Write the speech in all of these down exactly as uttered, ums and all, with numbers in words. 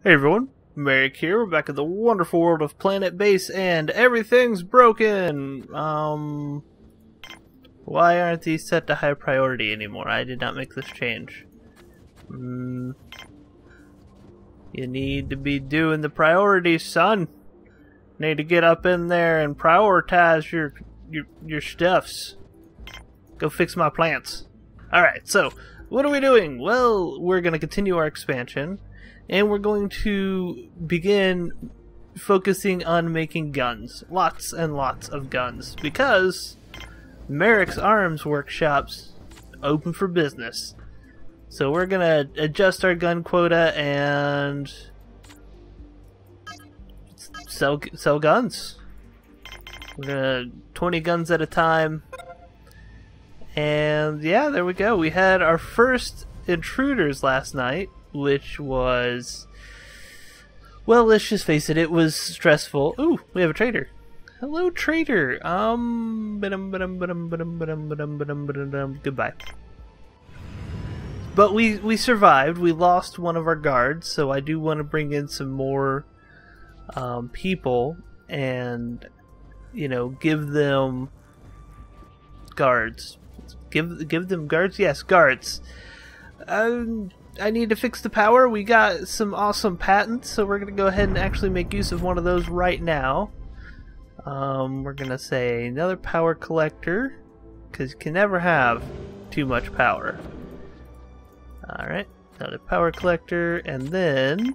Hey everyone, Merric here. We're back in the wonderful world of Planetbase, and everything's broken! Um... Why aren't these set to high priority anymore? I did not make this change. Mm, you need to be doing the priorities, son. Need to get up in there and prioritize your your, your stuffs. Go fix my plants. Alright, so, what are we doing? Well, we're going to continue our expansion. And we're going to begin focusing on making guns. Lots and lots of guns. Because Merric's Arms Workshop's open for business. So we're going to adjust our gun quota and sell, sell guns. We're going to twenty guns at a time. And yeah, there we go. We had our first intruders last night, which was, well, let's just face it, it was stressful. Ooh, we have a trader. Hello, trader. Um, ba-dum, ba-dum, ba-dum, ba-dum, ba-dum, ba-dum, ba-dum, ba-dum. Goodbye. But we we survived. We lost one of our guards, so I do want to bring in some more um, people and, you know, give them guards. Give give them guards. Yes, guards. Um. I need to fix the power. We got some awesome patents, so we're going to go ahead and actually make use of one of those right now. Um, we're going to say another power collector, because you can never have too much power. Alright, another power collector, and then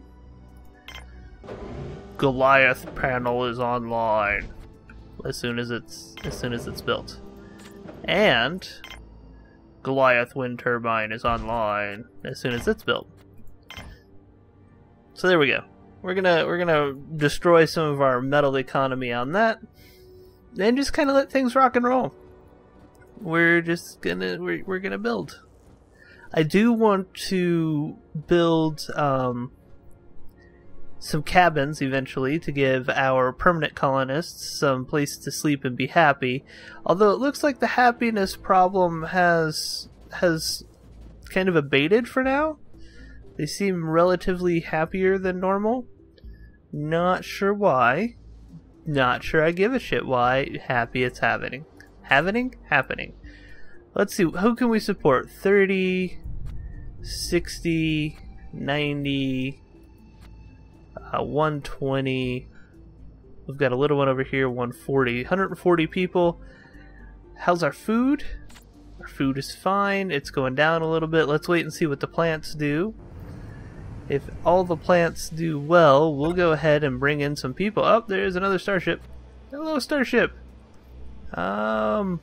Goliath panel is online as soon as it's as soon as it's built. And Goliath wind turbine is online as soon as it's built. So there we go. We're gonna we're gonna destroy some of our metal economy on that, and just kind of let things rock and roll. We're just gonna we're we're gonna build. I do want to build um, some cabins eventually to give our permanent colonists some place to sleep and be happy. Although it looks like the happiness problem has has kind of abated for now. They seem relatively happier than normal. Not sure why. Not sure I give a shit why. Happy it's happening. Happening? Happening. Let's see, who can we support? thirty, sixty, ninety... Uh, one twenty. We've got a little one over here, one forty. one hundred forty people. How's our food? Our food is fine. It's going down a little bit. Let's wait and see what the plants do. If all the plants do well, we'll go ahead and bring in some people. Oh, there's another starship. Hello, starship. Um,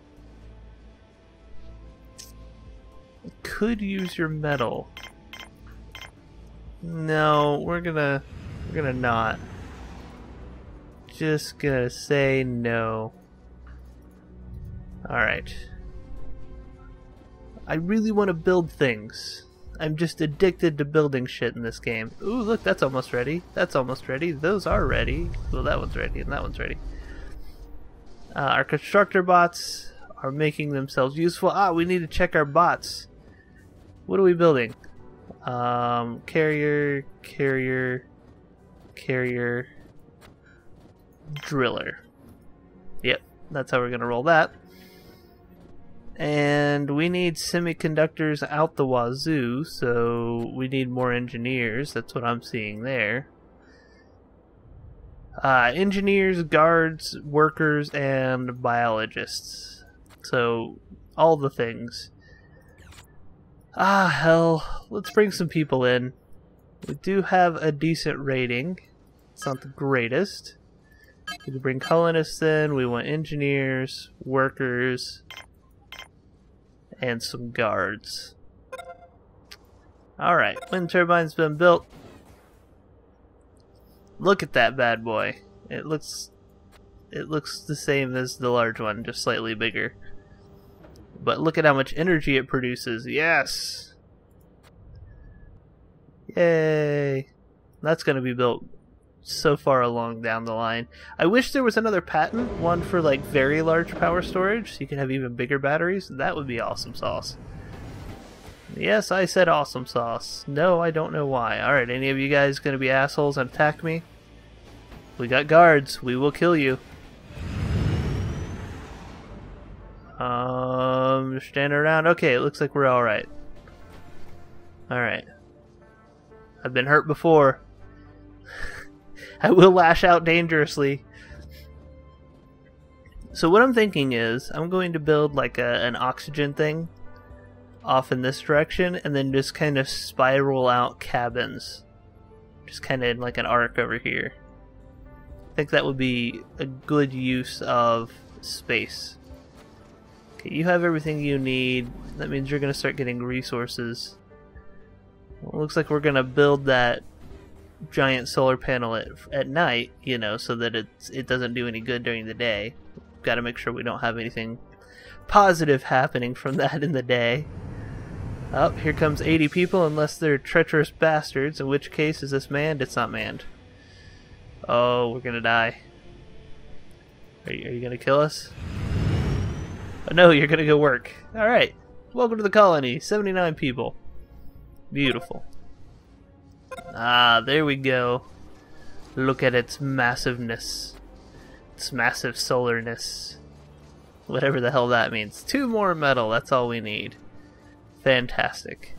could use your metal. No, we're gonna we're gonna not. Just gonna say no. Alright. I really want to build things. I'm just addicted to building shit in this game. Ooh, look, that's almost ready. That's almost ready. Those are ready. Well, that one's ready and that one's ready. Uh, our constructor bots are making themselves useful. Ah, we need to check our bots. What are we building? Um, carrier, carrier, carrier, driller. Yep, that's how we're gonna roll that. And we need semiconductors out the wazoo, so we need more engineers. That's what I'm seeing there. Uh, engineers, guards, workers, and biologists. So, all the things. Ah, hell. Let's bring some people in. We do have a decent rating. It's not the greatest. We can bring colonists in. We want engineers, workers, and some guards. Alright, wind turbine's been built. Look at that bad boy. It looks it looks the same as the large one, just slightly bigger. But look at how much energy it produces. Yes! Yay! That's going to be built so far along down the line. I wish there was another patent, one for like very large power storage, so you can have even bigger batteries. That would be awesome sauce. Yes, I said awesome sauce. No, I don't know why. Alright, any of you guys gonna be assholes and attack me? We got guards. We will kill you. Um, just standing around. Okay, it looks like we're alright. Alright. I've been hurt before. I will lash out dangerously. So what I'm thinking is, I'm going to build like a, an oxygen thing off in this direction, and then just kind of spiral out cabins. Just kind of in like an arc over here. I think that would be a good use of space. Okay, you have everything you need. That means you're going to start getting resources. Well, it looks like we're going to build that giant solar panel at, at night, you know, so that it's, it doesn't do any good during the day. Got to make sure we don't have anything positive happening from that in the day. Oh, here comes eighty people, unless they're treacherous bastards, in which case is this manned? It's not manned. Oh, we're gonna die. Are you, are you gonna kill us? Oh no, you're gonna go work. Alright, welcome to the colony, seventy-nine people. Beautiful. Ah, there we go. Look at its massiveness. Its massive solarness. Whatever the hell that means. Two more metal, that's all we need. Fantastic.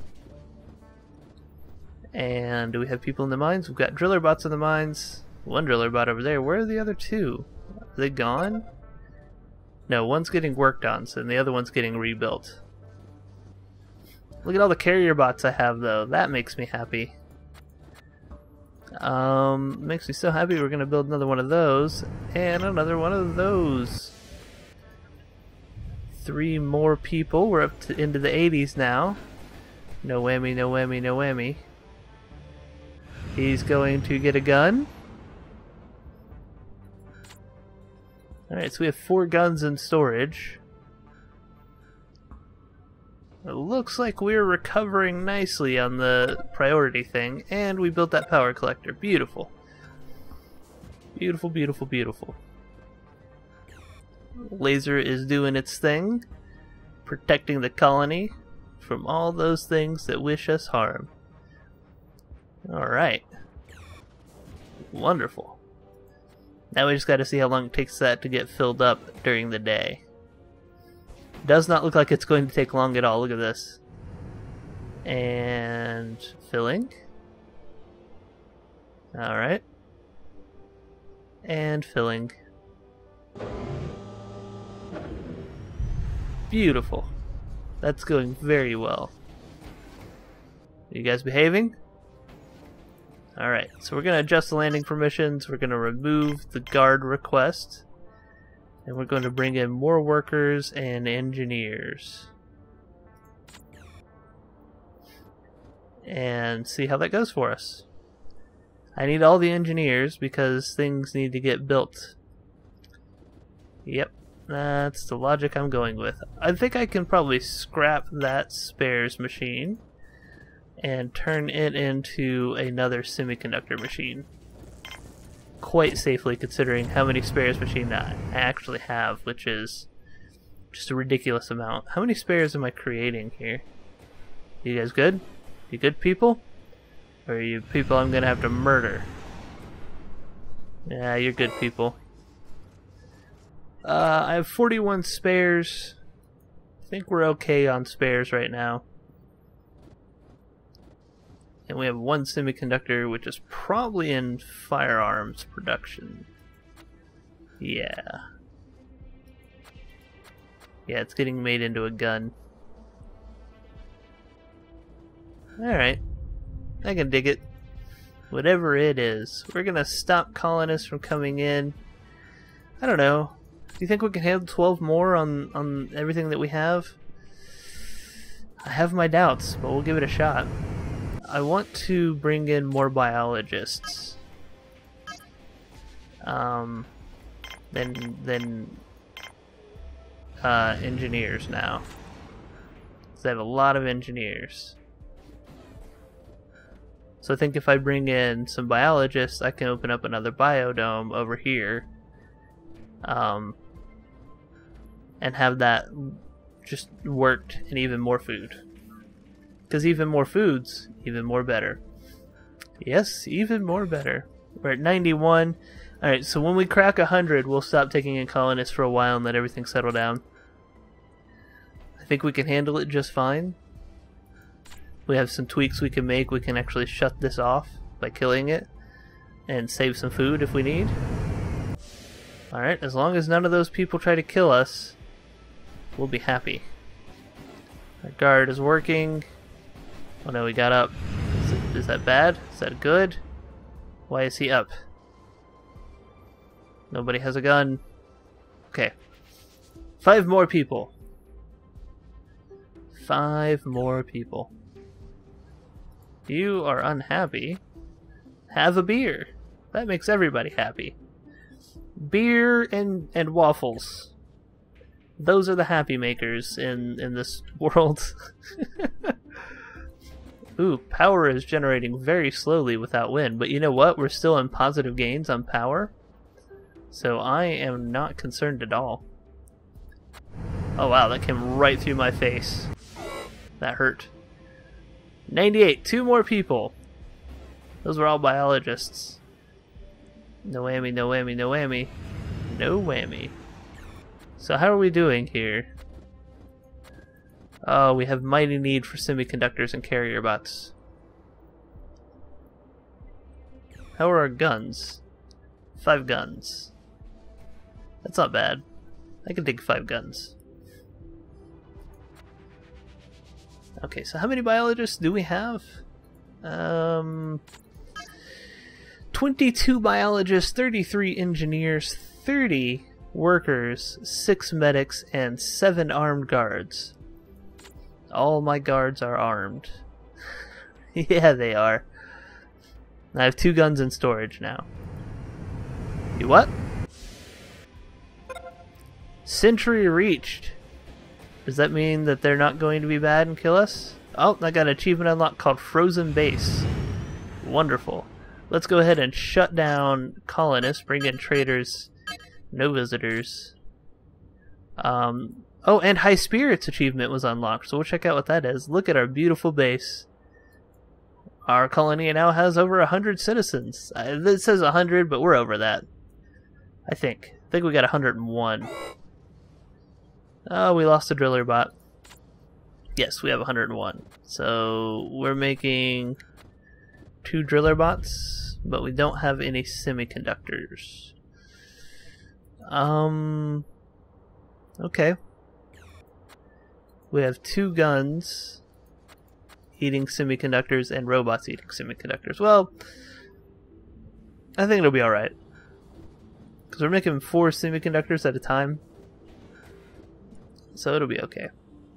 And do we have people in the mines? We've got driller bots in the mines. One driller bot over there. Where are the other two? Are they gone? No, one's getting worked on, so the other one's getting rebuilt. Look at all the carrier bots I have, though. That makes me happy. Um, makes me so happy we're going to build another one of those, and another one of those. Three more people. We're up to into the eighties now. No whammy, no whammy, no whammy. He's going to get a gun. Alright, so we have four guns in storage. It looks like we're recovering nicely on the priority thing, and we built that power collector. Beautiful. Beautiful, beautiful, beautiful. Laser is doing its thing, protecting the colony from all those things that wish us harm. Alright. Wonderful. Now we just gotta see how long it takes that to get filled up during the day. Does not look like it's going to take long at all. Look at this. And filling. Alright. And filling. Beautiful. That's going very well. Are you guys behaving? Alright, so we're going to adjust the landing permissions. We're going to remove the guard request. And we're going to bring in more workers and engineers. And see how that goes for us. I need all the engineers because things need to get built. Yep. That's the logic I'm going with. I think I can probably scrap that spares machine and turn it into another semiconductor machine. Quite safely, considering how many spares machines I actually have, which is just a ridiculous amount. How many spares am I creating here? You guys good? You good people? Or are you people I'm gonna have to murder? Yeah, you're good people. Uh, I have forty-one spares. I think we're okay on spares right now. And we have one semiconductor, which is probably in firearms production. Yeah. Yeah, it's getting made into a gun. Alright. I can dig it. Whatever it is. We're gonna stop colonists from coming in. I don't know. Do you think we can handle twelve more on, on everything that we have? I have my doubts, but we'll give it a shot. I want to bring in more biologists. Um, than, than uh, engineers now. So I have a lot of engineers. So I think if I bring in some biologists, I can open up another biodome over here. Um, and have that just worked and even more food. Because even more foods, even more better. Yes, even more better. We're at ninety-one. Alright, so when we crack one hundred, we'll stop taking in colonists for a while and let everything settle down. I think we can handle it just fine. We have some tweaks we can make. We can actually shut this off by killing it and save some food if we need. Alright, as long as none of those people try to kill us, we'll be happy. Our guard is working. Oh no, we got up. Is, it, is that bad? Is that good? Why is he up? Nobody has a gun. Okay. Five more people. Five more people. You are unhappy. Have a beer. That makes everybody happy. Beer and, and waffles. Those are the happy makers in, in this world. Ooh, power is generating very slowly without wind, but you know what? We're still in positive gains on power. So I am not concerned at all. Oh wow, that came right through my face. That hurt. ninety-eight, two more people. Those were all biologists. No whammy, no whammy, no whammy. No whammy. So how are we doing here? Oh, we have mighty need for semiconductors and carrier bots. How are our guns? Five guns. That's not bad. I can take five guns. Okay, so how many biologists do we have? Um, twenty-two biologists, thirty-three engineers, thirty workers, six medics, and seven armed guards. All my guards are armed. Yeah, they are. I have two guns in storage now. You what? Century reached. Does that mean that they're not going to be bad and kill us? Oh, I got an achievement unlocked called Frozen Base. Wonderful. Let's go ahead and shut down colonists, bring in traders, no visitors. Um, oh, and High Spirits achievement was unlocked, so we'll check out what that is. Look at our beautiful base. Our colony now has over one hundred citizens. Uh, it says one hundred, but we're over that. I think. I think we got one hundred and one. Oh, we lost a driller bot. Yes, we have one hundred and one. So we're making two driller bots, but we don't have any semiconductors. Um. Okay. We have two guns eating semiconductors and robots eating semiconductors. Well, I think it'll be alright. Because we're making four semiconductors at a time. So it'll be okay.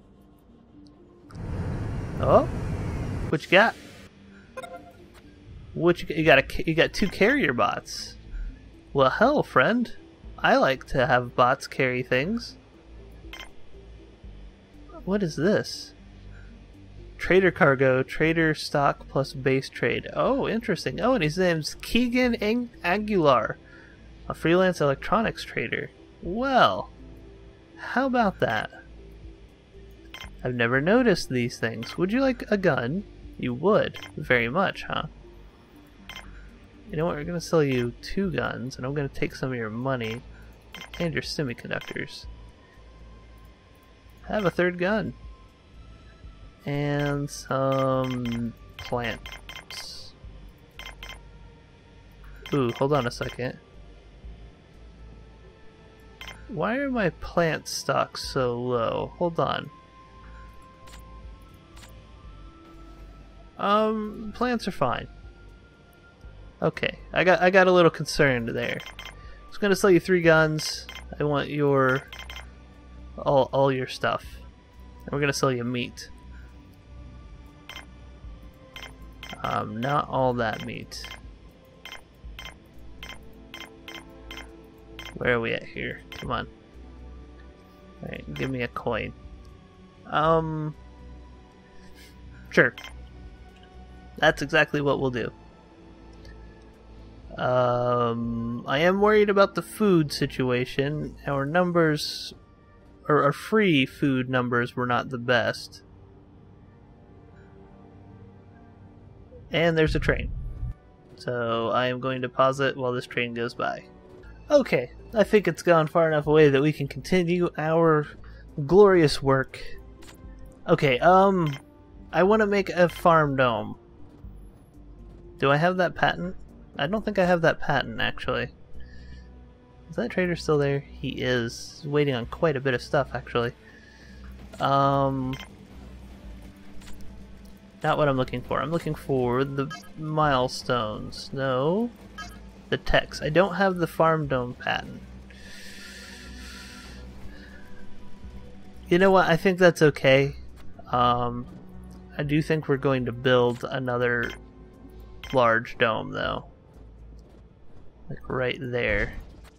Oh, what you got? What you got? You got a you got two carrier bots. Well, hell, friend, I like to have bots carry things. What is this? Trader cargo, trader stock plus base trade. Oh, interesting. Oh, and his name's Keegan Ang Aguilar, a freelance electronics trader. Well, how about that? I've never noticed these things. Would you like a gun? You would. Very much, huh? You know what? We're going to sell you two guns, and I'm going to take some of your money and your semiconductors. Have a third gun. And some plants. Ooh, hold on a second. Why are my plant stocks so low? Hold on. Um, plants are fine. Okay, I got I got a little concerned there. I was gonna sell you three guns. I want your all all your stuff. And we're gonna sell you meat. Um, not all that meat. Where are we at here? Come on. Alright, give me a coin. Um, sure. That's exactly what we'll do. Um, I am worried about the food situation. Our numbers, or our free food numbers, were not the best. And there's a train. So I am going to pause it while this train goes by. Okay, I think it's gone far enough away that we can continue our glorious work. Okay, um, I want to make a farm dome. Do I have that patent? I don't think I have that patent, actually. Is that trader still there? He is. He's waiting on quite a bit of stuff, actually. Um... Not what I'm looking for. I'm looking for the milestones. No. The text. I don't have the farm dome patent. You know what? I think that's okay. Um, I do think we're going to build another large dome, though. Like right there.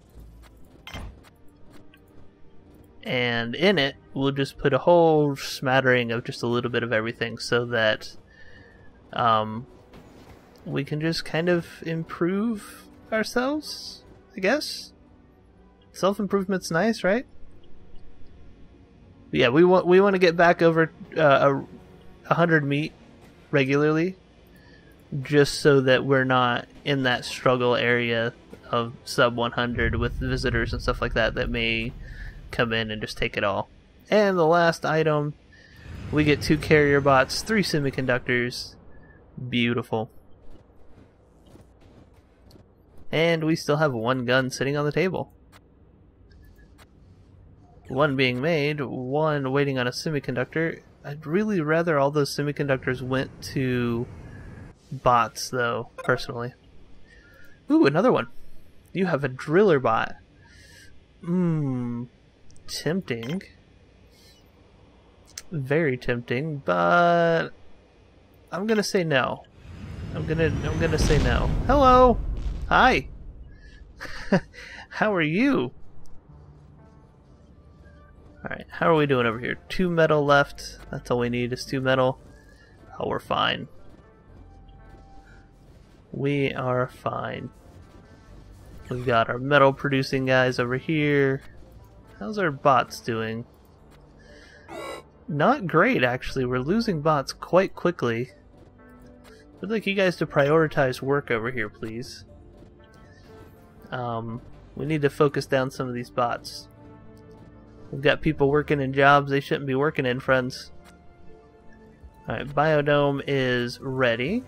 And in it, we'll just put a whole smattering of just a little bit of everything so that um, we can just kind of improve ourselves, I guess. Self-improvement's nice, right? But yeah, we want we want to get back over uh, a hundred meat regularly, just so that we're not in that struggle area of sub one hundred with visitors and stuff like that that may come in and just take it all. And the last item, we get two carrier bots, three semiconductors. Beautiful. And we still have one gun sitting on the table. One being made, one waiting on a semiconductor. I'd really rather all those semiconductors went to bots, though, personally. Ooh, another one. You have a driller bot. Mmm. Tempting. Very tempting, but I'm gonna say no. I'm gonna I'm gonna say no. Hello! Hi! How are you? Alright, how are we doing over here? Two metal left. That's all we need is two metal. Oh, we're fine. We are fine. We've got our metal producing guys over here. How's our bots doing? Not great, actually. We're losing bots quite quickly. I'd like you guys to prioritize work over here, please. Um, we need to focus down some of these bots. We've got people working in jobs they shouldn't be working in, friends. Alright, Biodome is ready.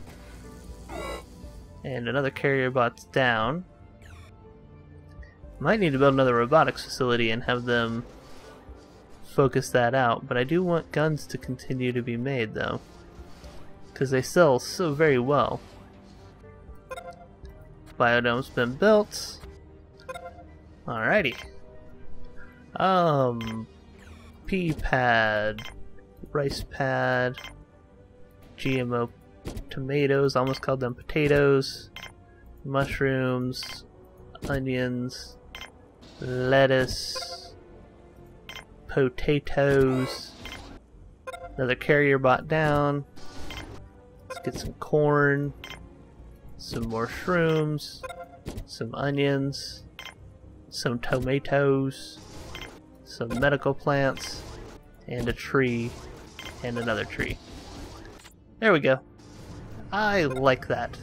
And another carrier bot's down. Might need to build another robotics facility and have them focus that out, but I do want guns to continue to be made, though, because they sell so very well. Biodome's been built. Alrighty. Um, pea pad, rice pad, G M O tomatoes, almost called them potatoes, mushrooms, onions, lettuce, potatoes, another carrier bot down. Let's get some corn, some more shrooms, some onions, some tomatoes, some medical plants, and a tree, and another tree. There we go. I like that.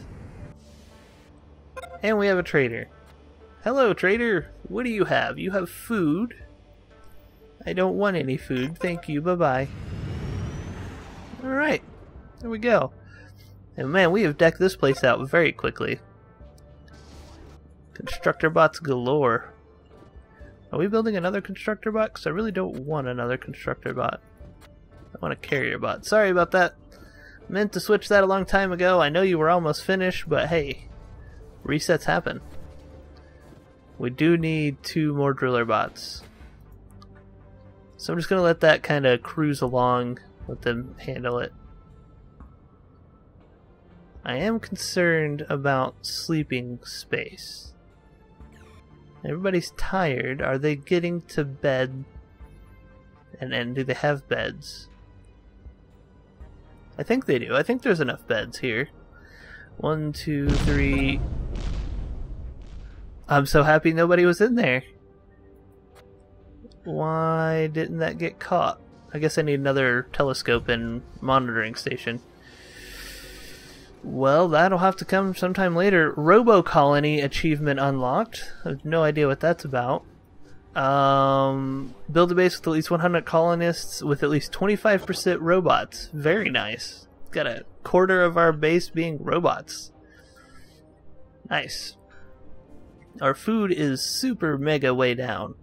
And we have a trader. Hello, trader. What do you have? You have food. I don't want any food. Thank you. Bye-bye. Alright. There we go. And man, we have decked this place out very quickly. Constructor bots galore. Are we building another constructor bot? Because I really don't want another constructor bot. I want a carrier bot. Sorry about that. Meant to switch that a long time ago. I know you were almost finished, but hey. Resets happen. We do need two more driller bots. So I'm just going to let that kind of cruise along, let them handle it. I am concerned about sleeping space. Everybody's tired. Are they getting to bed? And, and do they have beds? I think they do. I think there's enough beds here. One, two, three... I'm so happy nobody was in there. Why didn't that get caught? I guess I need another telescope and monitoring station. Well, that'll have to come sometime later. Robo Colony achievement unlocked. I have no idea what that's about. Um, build a base with at least one hundred colonists with at least twenty-five percent robots. Very nice. Got a quarter of our base being robots. Nice. Our food is super mega way down.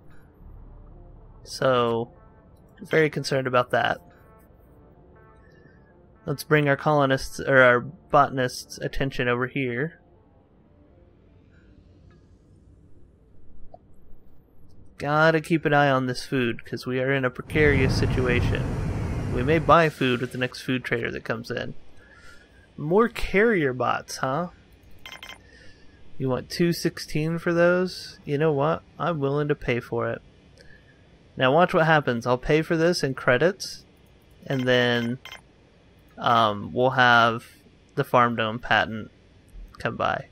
So, very concerned about that. Let's bring our colonists, or our botanists' attention over here. Gotta keep an eye on this food, because we are in a precarious situation. We may buy food with the next food trader that comes in. More carrier bots, huh? You want two sixteen for those? You know what? I'm willing to pay for it. Now watch what happens. I'll pay for this in credits, and then um, we'll have the Farm Dome patent come by.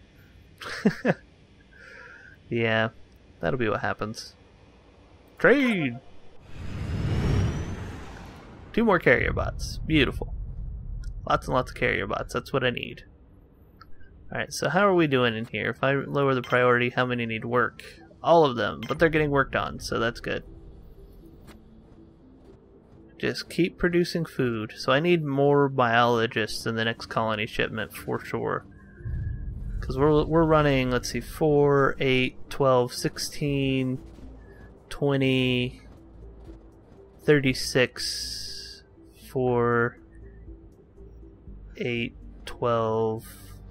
Yeah, that'll be what happens. Trade! Two more carrier bots. Beautiful. Lots and lots of carrier bots. That's what I need. Alright, so how are we doing in here? If I lower the priority, how many need work? All of them, but they're getting worked on, so that's good. Just keep producing food. So I need more biologists in the next colony shipment for sure. Because we're, we're running, let's see, four, eight, twelve, sixteen, twenty, thirty-six, four, eight, twelve,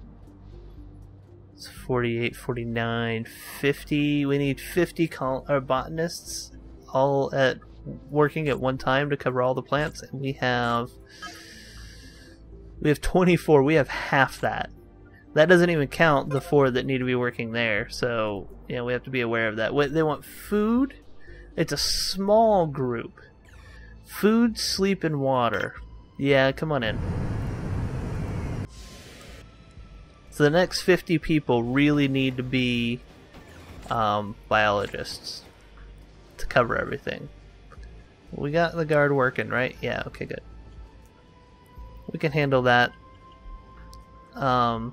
it's forty-eight, forty-nine, fifty. We need fifty col or botanists all at working at one time to cover all the plants, and we have we have twenty-four. We have half that. That doesn't even count the four that need to be working there, so you know, we have to be aware of that. What they want: food. It's a small group. Food, sleep, and water. Yeah, come on in. So the next fifty people really need to be um, biologists to cover everything. We got the guard working, right? Yeah, okay, good. We can handle that. Um,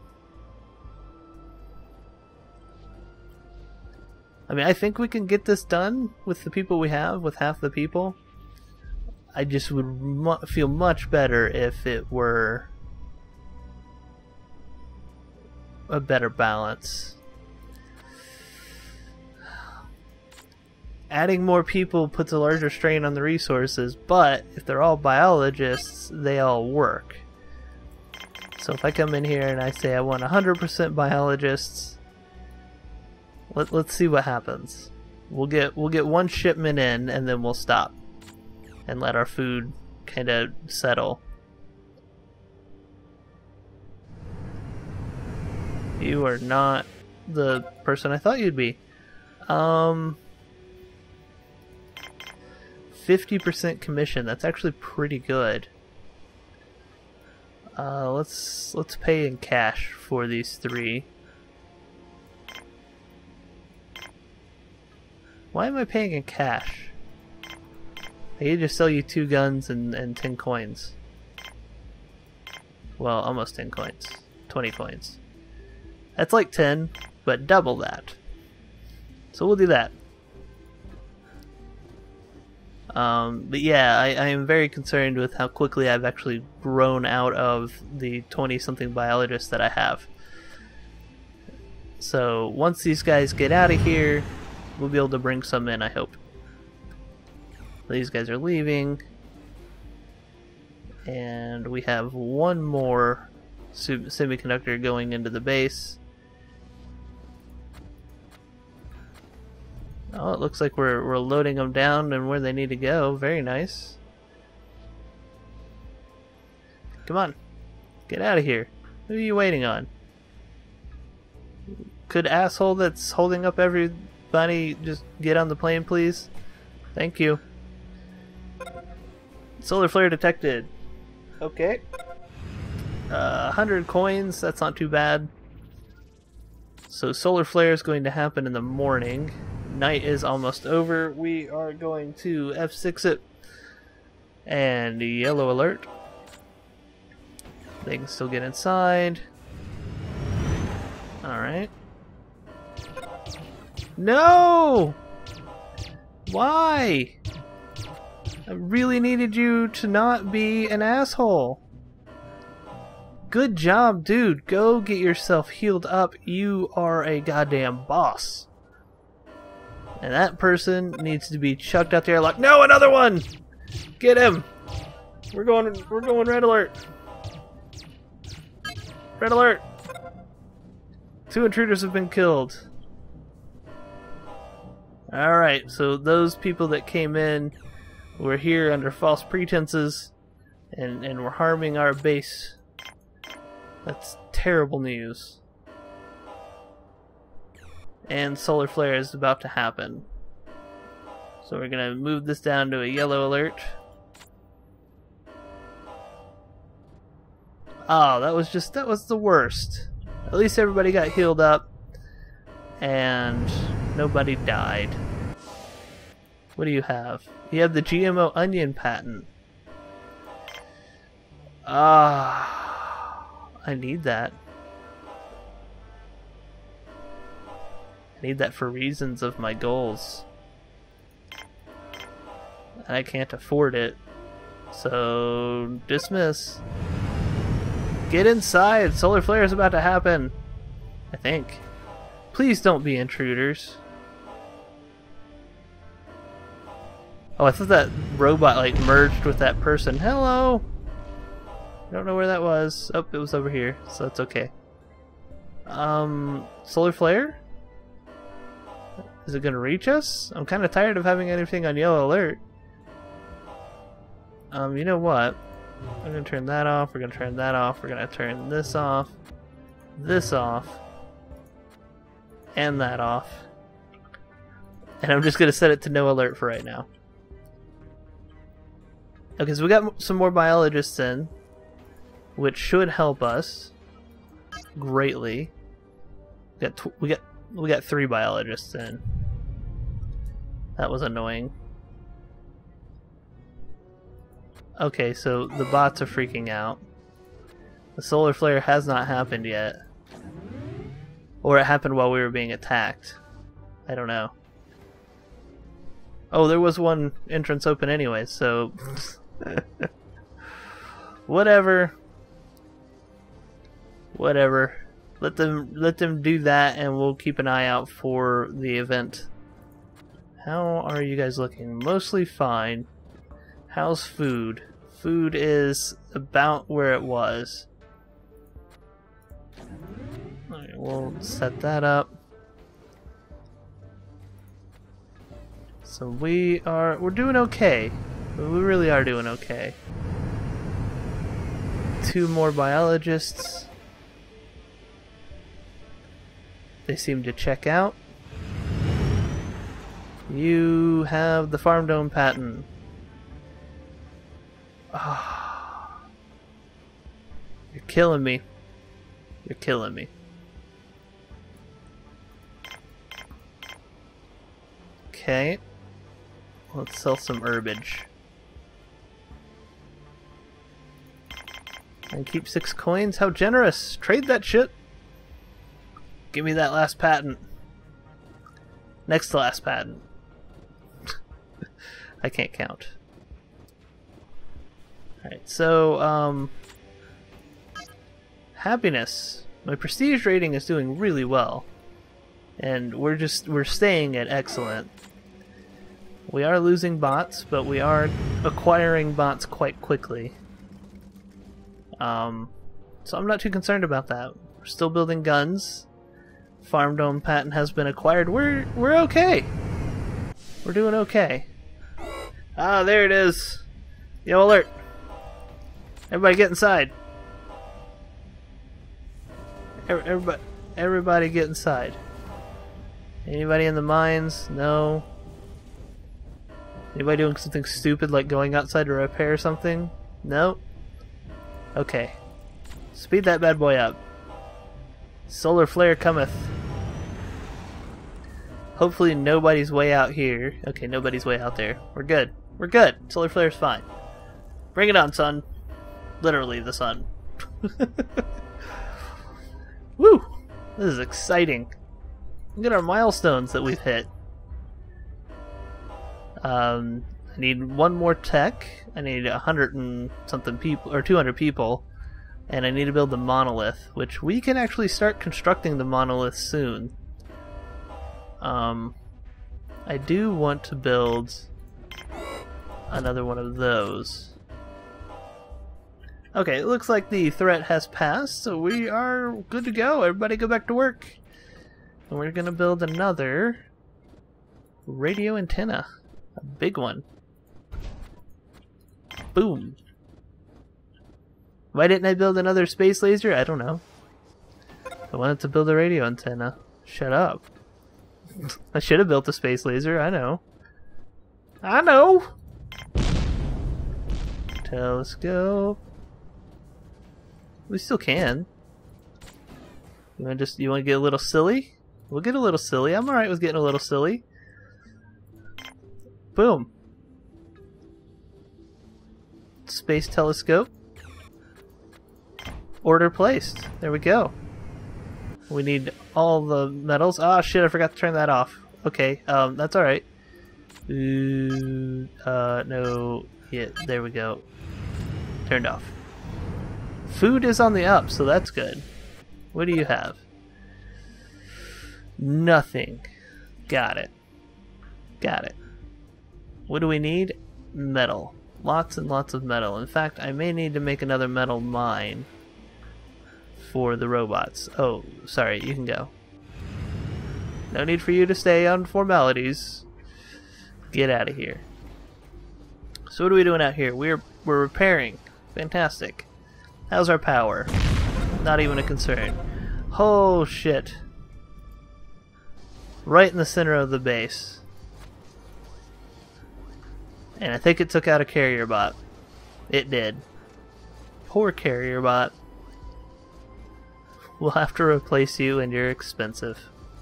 I mean, I think we can get this done with the people we have, with half the people. I just would mu feel much better if it were a better balance. Adding more people puts a larger strain on the resources, but if they're all biologists, they all work. So if I come in here and I say I want one hundred percent biologists, let, let's see what happens. We'll get we'll get one shipment in, and then we'll stop and let our food kind of settle. You are not the person I thought you'd be. Um, fifty percent commission. That's actually pretty good. Uh, let's let's pay in cash for these three. Why am I paying in cash? I could just sell you two guns and, and ten coins. Well, almost ten coins. twenty coins. That's like ten, but double that. So we'll do that. Um, but yeah, I, I am very concerned with how quickly I've actually grown out of the twenty-something biologists that I have. So once these guys get out of here, we'll be able to bring some in, I hope. These guys are leaving. And we have one more semiconductor going into the base. Oh, it looks like we're, we're loading them down and where they need to go. Very nice. Come on. Get out of here. Who are you waiting on? Could asshole that's holding up everybody just get on the plane, please? Thank you. Solar flare detected. Okay. Uh, one hundred coins. That's not too bad. So solar flare is going to happen in the morning. Night is almost over. We are going to F six it. And yellow alert. They can still get inside. Alright. No! Why? I really needed you to not be an asshole. Good job, dude. Go get yourself healed up. You are a goddamn boss. And that person needs to be chucked out there like, no, another one! Get him! We're going, we're going red alert. Red alert! Two intruders have been killed. Alright, so those people that came in were here under false pretenses and, and were harming our base. That's terrible news. And solar flare is about to happen. So we're gonna move this down to a yellow alert. Oh, that was just, that was the worst. At least everybody got healed up and nobody died. What do you have? You have the G M O onion patent. Ah, I need that. I need that for reasons of my goals. And I can't afford it. So, dismiss. Get inside! Solar flare is about to happen. I think. Please don't be intruders. Oh, I thought that robot like merged with that person. Hello! I don't know where that was. Oh, it was over here, so that's okay. Um, solar flare? Is it gonna reach us? I'm kind of tired of having anything on yellow alert. Um, you know what? I'm gonna turn that off, we're gonna turn that off, we're gonna turn this off, this off, and that off. And I'm just gonna set it to no alert for right now. Okay, so we got some more biologists in, which should help us greatly. We got tw we got we got three biologists in. That was annoying. Okay, so the bots are freaking out. The solar flare has not happened yet. Or it happened while we were being attacked. I don't know. Oh, there was one entrance open anyway, so... Whatever. Whatever. Let them, let them do that and we'll keep an eye out for the event. How are you guys looking? Mostly fine. How's food? Food is about where it was. Alright, we'll set that up. So we are, we're doing okay. We really are doing okay. Two more biologists. They seem to check out. You have the farm dome patent. Ah, you're killing me. You're killing me. Okay. Let's sell some herbage. And keep six coins? How generous! Trade that shit! Give me that last patent. Next to last patent. I can't count. Alright, so, um... happiness. My prestige rating is doing really well. And we're just, we're staying at excellent. We are losing bots, but we are acquiring bots quite quickly. Um, so I'm not too concerned about that. We're still building guns. Farm Dome patent has been acquired. We're, we're okay. We're doing okay. Ah, there it is. Yo, alert. Everybody get inside. Everybody, everybody get inside. Anybody in the mines? No. Anybody doing something stupid like going outside to repair something? No. Okay. Speed that bad boy up. Solar flare cometh. Hopefully nobody's way out here. Okay, nobody's way out there. We're good. We're good. Solar flare's fine. Bring it on, sun. Literally the sun. Woo! This is exciting. Look at our milestones that we've hit. Um, I need one more tech. I need a hundred and something people, or two hundred people, and I need to build the monolith, which we can actually start constructing the monolith soon. Um, I do want to build another one of those. Okay, it looks like the threat has passed, so we are good to go. Everybody go back to work. And we're gonna build another radio antenna. A big one. Boom. Why didn't I build another space laser? I don't know. I wanted to build a radio antenna. Shut up. I should have built a space laser, I know. I know! Telescope. We still can. You wanna just you wanna get a little silly? We'll get a little silly. I'm alright with getting a little silly. Boom. Space telescope. Order placed. There we go. We need all the metals. Ah, shit, I forgot to turn that off. Okay, um, that's alright. Ooh, uh, no. Yeah, there we go. Turned off. Food is on the up, so that's good. What do you have? Nothing. Got it. Got it. What do we need? Metal. Lots and lots of metal. In fact, I may need to make another metal mine for the robots. Oh, sorry, you can go. No need for you to stay on formalities. Get out of here. So what are we doing out here? We're we're repairing. Fantastic. How's our power? Not even a concern. Oh shit. Right in the center of the base. And I think it took out a carrier bot. It did. Poor carrier bot. We'll have to replace you and you're expensive.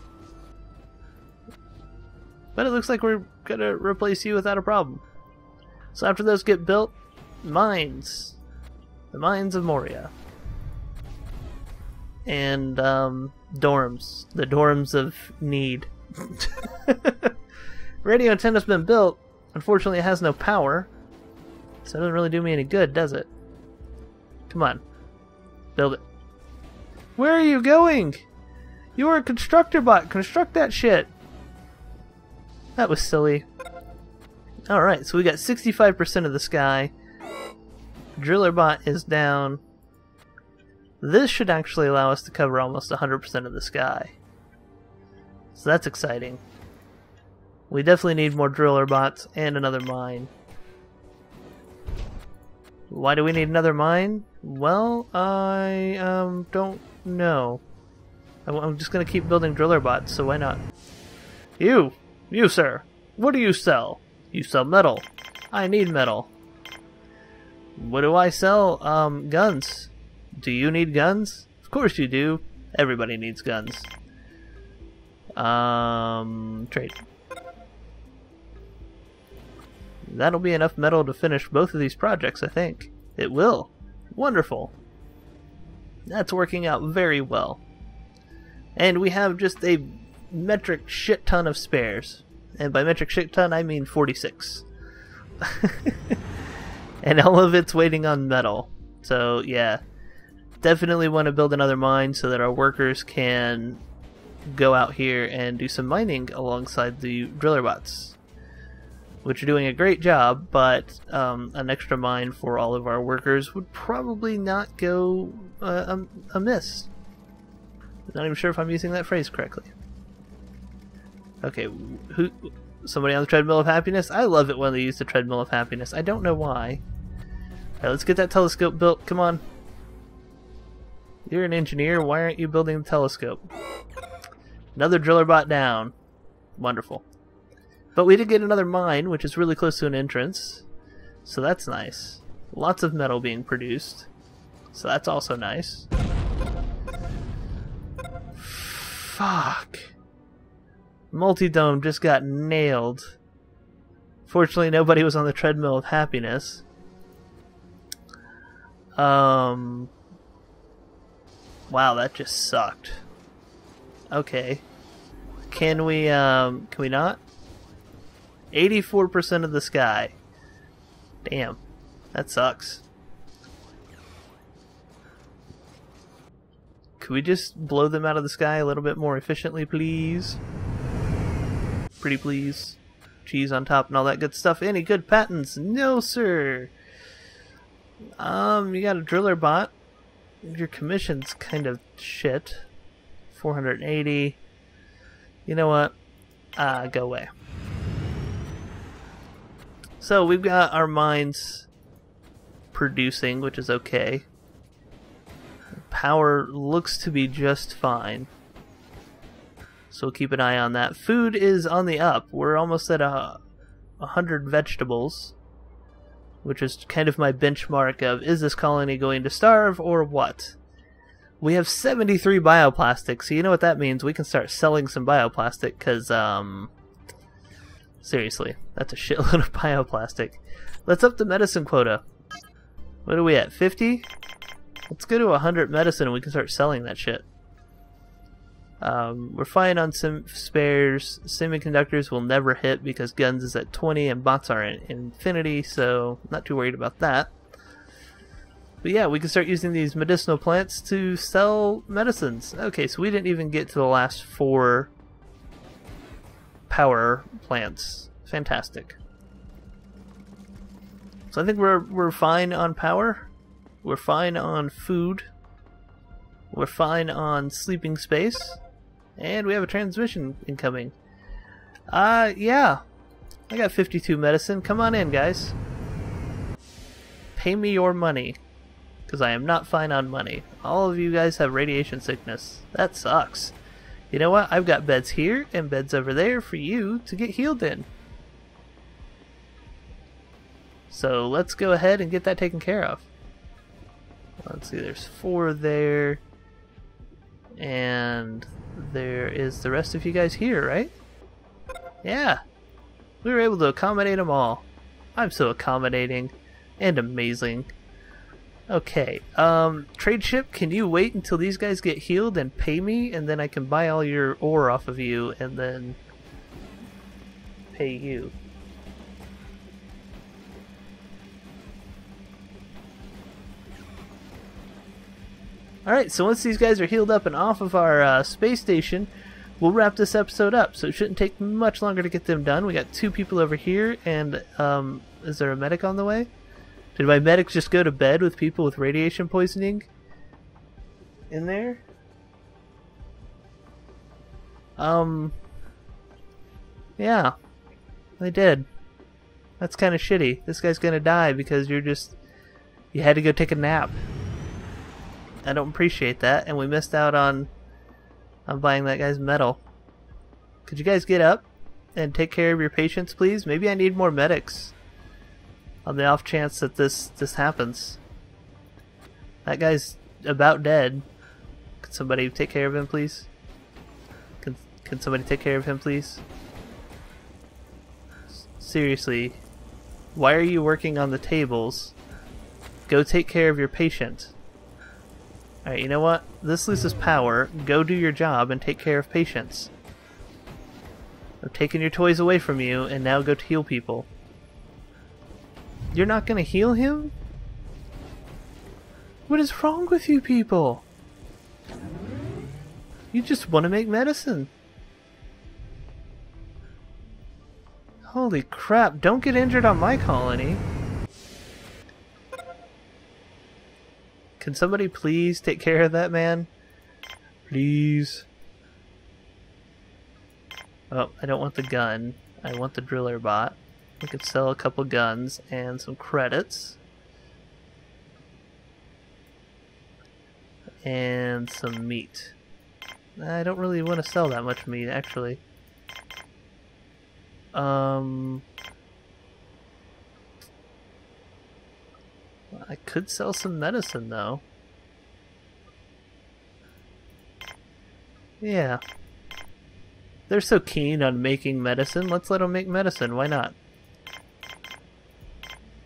But it looks like we're gonna replace you without a problem. So after those get built, mines. The mines of Moria. And um, dorms. The dorms of need. Radio antenna's been built. Unfortunately, it has no power. So it doesn't really do me any good, does it? Come on. Build it. Where are you going? You are a constructor bot. Construct that shit. That was silly. Alright, so we got sixty-five percent of the sky. Driller bot is down. This should actually allow us to cover almost one hundred percent of the sky. So that's exciting. We definitely need more driller bots and another mine. Why do we need another mine? Well, I um, don't know. I'm just going to keep building driller bots, so why not? You! You, sir! What do you sell? You sell metal. I need metal. What do I sell? Um, guns. Do you need guns? Of course you do. Everybody needs guns. Um, trade. That'll be enough metal to finish both of these projects, I think. It will. Wonderful. That's working out very well. And we have just a metric shit ton of spares. And by metric shit ton, I mean forty-six. And all of it's waiting on metal. So, yeah. Definitely want to build another mine so that our workers can go out here and do some mining alongside the driller bots. Which are doing a great job, but um, an extra mine for all of our workers would probably not go uh, um, amiss. Not even sure if I'm using that phrase correctly. Okay, who? Somebody on the treadmill of happiness? I love it when they use the treadmill of happiness. I don't know why. Alright, let's get that telescope built. Come on. You're an engineer. Why aren't you building the telescope? Another driller bot down. Wonderful. But we did get another mine, which is really close to an entrance. So that's nice. Lots of metal being produced. So that's also nice. Fuck. Multi-dome just got nailed. Fortunately, nobody was on the treadmill of happiness. Um, Wow, that just sucked. Okay. Can we, um, can we not? eighty-four percent of the sky. Damn. That sucks. Could we just blow them out of the sky a little bit more efficiently, please? Pretty please. Cheese on top and all that good stuff. Any good patents? No, sir. Um, you got a driller bot. Your commission's kind of shit. four hundred eighty. You know what? Uh, go away. So we've got our mines producing, which is okay. Power looks to be just fine. So we'll keep an eye on that. Food is on the up. We're almost at a, a hundred vegetables, which is kind of my benchmark of, is this colony going to starve or what? We have seventy-three bioplastic, so you know what that means. We can start selling some bioplastic, because, um... seriously, that's a shitload of bioplastic. Let's up the medicine quota. What are we at, fifty? Let's go to one hundred medicine and we can start selling that shit. Um, we're fine on some spares. Semiconductors will never hit because guns is at twenty and bots are at infinity, so not too worried about that. But yeah, we can start using these medicinal plants to sell medicines. Okay, so we didn't even get to the last four power plants. Fantastic. So I think we're we're fine on power. We're fine on food. We're fine on sleeping space. And we have a transmission incoming. Uh, yeah. I got fifty-two medicine. Come on in, guys. Pay me your money. Because I am not fine on money. All of you guys have radiation sickness. That sucks. You know what? I've got beds here and beds over there for you to get healed in. So let's go ahead and get that taken care of. Let's see, there's four there. And there is the rest of you guys here, right? Yeah. We were able to accommodate them all. I'm so accommodating and amazing. Okay, um, trade ship, can you wait until these guys get healed and pay me, and then I can buy all your ore off of you, and then pay you. Alright, so once these guys are healed up and off of our uh, space station, we'll wrap this episode up, so it shouldn't take much longer to get them done. We got two people over here, and um, is there a medic on the way? Did my medics just go to bed with people with radiation poisoning in there? Um, yeah, they did. That's kind of shitty. This guy's gonna die because you're just, you had to go take a nap. I don't appreciate that, and we missed out on, on buying that guy's metal. Could you guys get up and take care of your patients, please? Maybe I need more medics. On the off chance that this this happens. That guy's about dead. Can somebody take care of him, please? Can can somebody take care of him, please? S- seriously, why are you working on the tables? Go take care of your patient. Alright, you know what? This loses power. Go do your job and take care of patients. I've taken your toys away from you, and now go to heal people. You're not gonna heal him? What is wrong with you people? You just want to make medicine. Holy crap, don't get injured on my colony. Can somebody please take care of that man? Please. Oh, I don't want the gun. I want the driller bot. We could sell a couple guns and some credits. And some meat. I don't really want to sell that much meat, actually. Um, I could sell some medicine, though. Yeah. They're so keen on making medicine, let's let them make medicine, why not?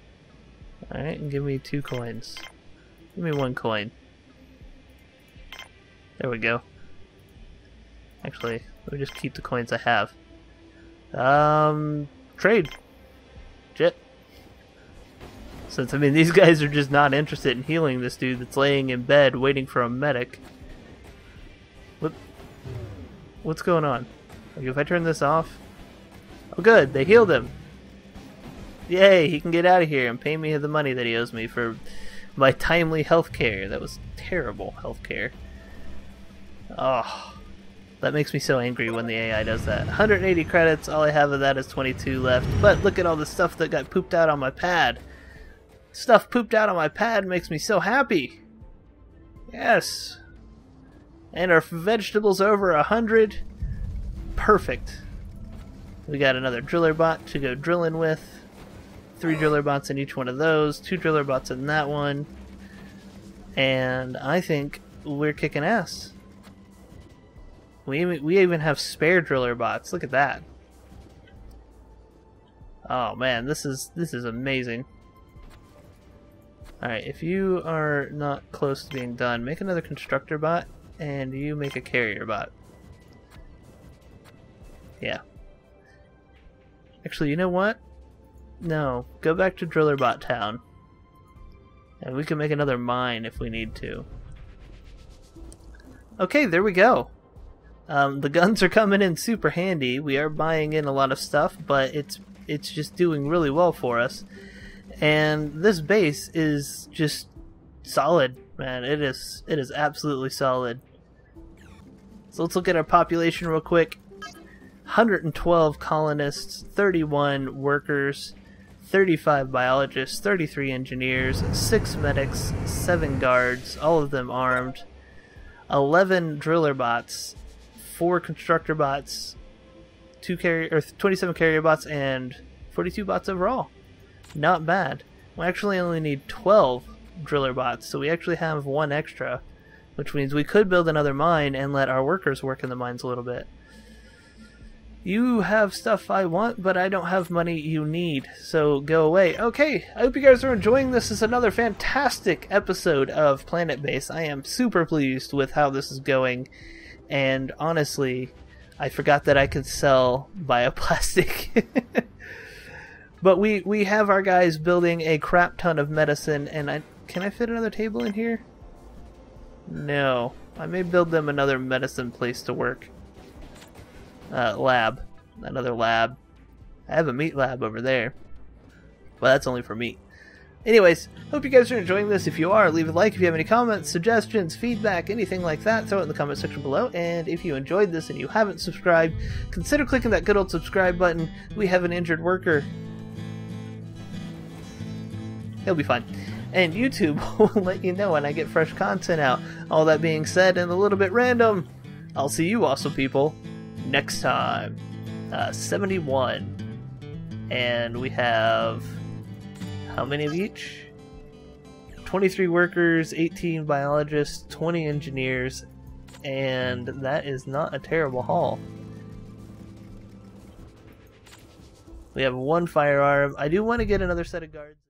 Alright, and give me two coins. Give me one coin. There we go. Actually, let me just keep the coins I have. Um, trade. Jit. Since, I mean, these guys are just not interested in healing this dude that's laying in bed waiting for a medic. What? What's going on? Like, if I turn this off... Oh good, they healed him! Yay, he can get out of here and pay me the money that he owes me for my timely health care. That was terrible health care. Oh, that makes me so angry when the A I does that. one hundred eighty credits, all I have of that is twenty-two left. But look at all the stuff that got pooped out on my pad. Stuff pooped out on my pad makes me so happy. Yes. And our vegetables over a hundred. Perfect. We got another driller bot to go drilling with. Three driller bots in each one of those. Two driller bots in that one. And I think we're kicking ass. We even, we even have spare driller bots. Look at that. Oh man, this is this is amazing. Alright, if you are not close to being done, make another constructor bot, and you make a carrier bot. Yeah. Actually, you know what? No, go back to Driller Bot Town. And we can make another mine if we need to. Okay, there we go. Um, the guns are coming in super handy. We are buying in a lot of stuff, but it's it's just doing really well for us. And this base is just solid, man. It is it is absolutely solid. So let's look at our population real quick. one hundred twelve colonists, thirty-one workers, thirty-five biologists, thirty-three engineers, six medics, seven guards, all of them armed, eleven driller bots, four constructor bots, two carrier or twenty-seven carrier bots, and forty-two bots overall. Not bad. We actually only need twelve driller bots, so we actually have one extra, which means we could build another mine and let our workers work in the mines a little bit. You have stuff I want, but I don't have money you need, so go away. Okay, I hope you guys are enjoying this. This is another fantastic episode of Planetbase. I am super pleased with how this is going, and honestly, I forgot that I could sell bioplastic. But we, we have our guys building a crap ton of medicine, and I can I fit another table in here? No. I may build them another medicine place to work. Uh, lab. Another lab. I have a meat lab over there. Well, that's only for meat. Anyways, hope you guys are enjoying this. If you are, leave a like. If you have any comments, suggestions, feedback, anything like that, throw it in the comment section below. And if you enjoyed this and you haven't subscribed, consider clicking that good old subscribe button. We have an injured worker. He'll be fine. And YouTube will let you know when I get fresh content out. All that being said, and a little bit random, I'll see you awesome people next time. Uh, seventy-one. And we have... how many of each? twenty-three workers, eighteen biologists, twenty engineers, and that is not a terrible haul. We have one firearm. I do want to get another set of guards.